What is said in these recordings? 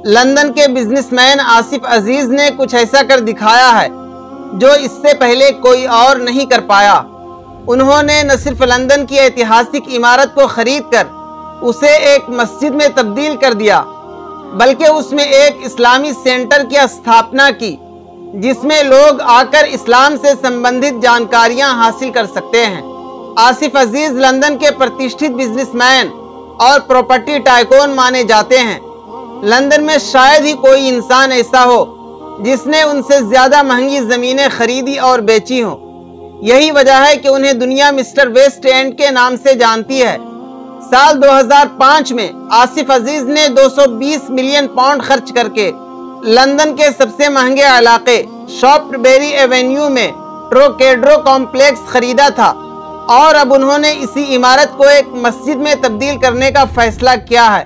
London के businessman Asif अजीज ने कुछ ऐसा कर दिखाया है जो इससे पहले कोई और नहीं कर पाया। उन्होंने न सिर्फ लंदन की ऐतिहासिक इमारत को खरीद कर उसे एक मस्जिद में तब्दील कर दिया, बल्कि उसमें एक इस्लामी सेंटर की स्थापना की जिसमें लोग आकर इस्लाम से संबंधित जानकारियां हासिल कर सकते हैं। आसिफ अजीज लंदन के प्रतिष्ठित बिजनेसमैन और प्रॉपर्टी टाइकून माने जाते हैं। लंदन में शायद ही कोई इंसान ऐसा हो जिसने उनसे ज़्यादा महंगी ज़मीनें खरीदी और बेची हों। यही वजह है कि उन्हें दुनिया मिस्टर वेस्ट एंड के नाम से जानती है। साल 2005 में आसिफ अजीज ने 220 मिलियन पाउंड खर्च करके लंदन के सबसे महंगे इलाके शॉफ्टबेरी एवेन्यू में ट्रोकेड्रो कॉम्प्लेक्स खरीदा था और अब उन्होंने इसी इमारत को एक मस्जिद में तब्दील करने का फैसला किया है।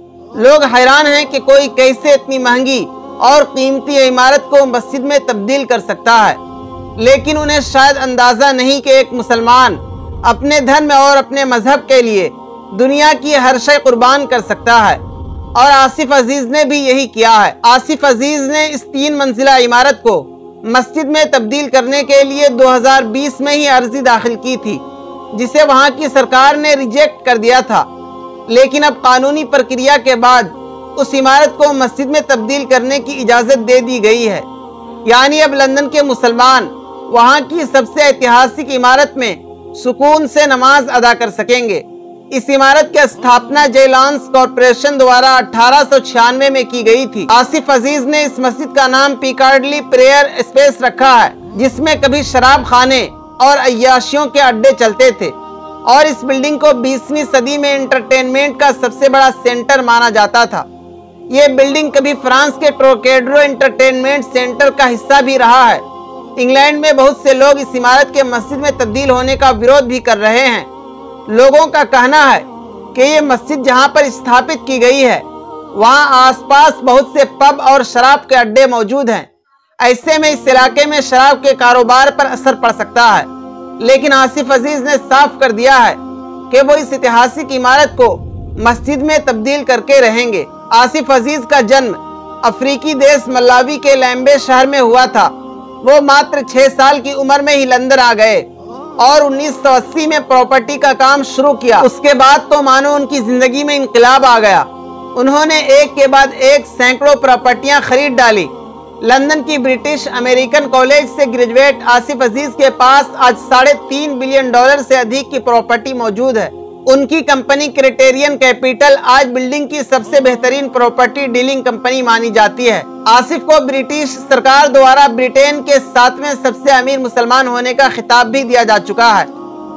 लोग हैरान हैं कि कोई कैसे इतनी महंगी और कीमती इमारत को मस्जिद में तब्दील कर सकता है, लेकिन उन्हें शायद अंदाज़ा नहीं कि एक मुसलमान अपने धर्म और अपने मजहब के लिए दुनिया की हर शय कुर्बान कर सकता है, और आसिफ अजीज ने भी यही किया है। आसिफ अजीज ने इस 3 मंजिला इमारत को मस्जिद में तब्दील करने के लिए 2020 में ही अर्जी दाखिल की थी, जिसे वहां की सरकार ने रिजेक्ट कर दिया था। लेकिन अब कानूनी प्रक्रिया के बाद उस इमारत को मस्जिद में तब्दील करने की इजाज़त दे दी गई है। यानी अब लंदन के मुसलमान वहां की सबसे ऐतिहासिक इमारत में सुकून से नमाज अदा कर सकेंगे। इस इमारत की स्थापना जेलांस कॉरपोरेशन द्वारा 1896 में की गई थी। आसिफ अजीज ने इस मस्जिद का नाम पिकार्डली प्रेयर स्पेस रखा है, जिसमें कभी शराब खाने और अय्याशियों के अड्डे चलते थे, और इस बिल्डिंग को 20वीं सदी में एंटरटेनमेंट का सबसे बड़ा सेंटर माना जाता था। ये बिल्डिंग कभी फ्रांस के ट्रोकेड्रो एंटरटेनमेंट सेंटर का हिस्सा भी रहा है। इंग्लैंड में बहुत से लोग इस इमारत के मस्जिद में तब्दील होने का विरोध भी कर रहे हैं। लोगों का कहना है कि ये मस्जिद जहां पर स्थापित की गई है वहां आसपास बहुत से पब और शराब के अड्डे मौजूद हैं। ऐसे में इस इलाके में शराब के कारोबार पर असर पड़ सकता है। लेकिन आसिफ अजीज ने साफ कर दिया है कि वो इस ऐतिहासिक इमारत को मस्जिद में तब्दील करके रहेंगे। आसिफ अजीज का जन्म अफ्रीकी देश मलावी के लैम्बे शहर में हुआ था। वो मात्र 6 साल की उम्र में ही लंदन आ गए और 1980 में प्रॉपर्टी का काम शुरू किया। उसके बाद तो मानो उनकी जिंदगी में इंकलाब आ गया। उन्होंने एक के बाद एक सैकड़ों प्रॉपर्टियां खरीद डाली। लंदन की ब्रिटिश अमेरिकन कॉलेज से ग्रेजुएट आसिफ अजीज के पास आज $3.5 बिलियन से अधिक की प्रॉपर्टी मौजूद है। उनकी कंपनी क्राइटेरियन कैपिटल आज बिल्डिंग की सबसे बेहतरीन प्रॉपर्टी डीलिंग कंपनी मानी जाती है। आसिफ को ब्रिटिश सरकार द्वारा ब्रिटेन के 7वें सबसे अमीर मुसलमान होने का खिताब भी दिया जा चुका है।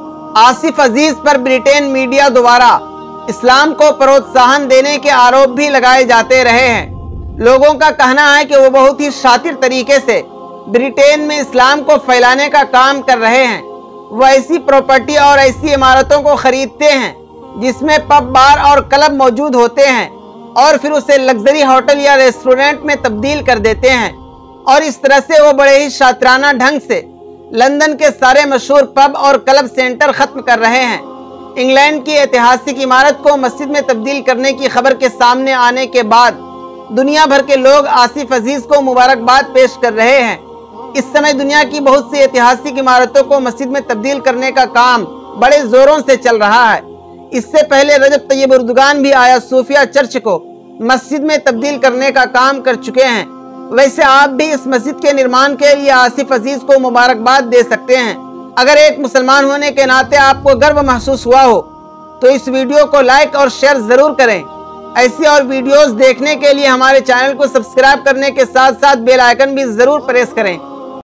आसिफ अजीज पर ब्रिटेन मीडिया द्वारा इस्लाम को प्रोत्साहन देने के आरोप भी लगाए जाते रहे हैं। लोगों का कहना है कि वो बहुत ही शातिर तरीके से ब्रिटेन में इस्लाम को फैलाने का काम कर रहे हैं। वो ऐसी प्रॉपर्टी और ऐसी इमारतों को खरीदते हैं जिसमें पब, बार और क्लब मौजूद होते हैं, और फिर उसे लग्जरी होटल या रेस्टोरेंट में तब्दील कर देते हैं। और इस तरह से वो बड़े ही शातिराना ढंग से लंदन के सारे मशहूर पब और क्लब सेंटर खत्म कर रहे हैं। इंग्लैंड की ऐतिहासिक इमारत को मस्जिद में तब्दील करने की खबर के सामने आने के बाद दुनिया भर के लोग आसिफ अजीज को मुबारकबाद पेश कर रहे हैं। इस समय दुनिया की बहुत सी ऐतिहासिक इमारतों को मस्जिद में तब्दील करने का काम बड़े जोरों से चल रहा है। इससे पहले रजब तैयब एर्दोगान भी आया सोफिया चर्च को मस्जिद में तब्दील करने का काम कर चुके हैं। वैसे आप भी इस मस्जिद के निर्माण के लिए आसिफ अजीज को मुबारकबाद दे सकते हैं। अगर एक मुसलमान होने के नाते आपको गर्व महसूस हुआ हो तो इस वीडियो को लाइक और शेयर जरूर करें। ऐसी और वीडियोस देखने के लिए हमारे चैनल को सब्सक्राइब करने के साथ साथ बेल आइकन भी जरूर प्रेस करें।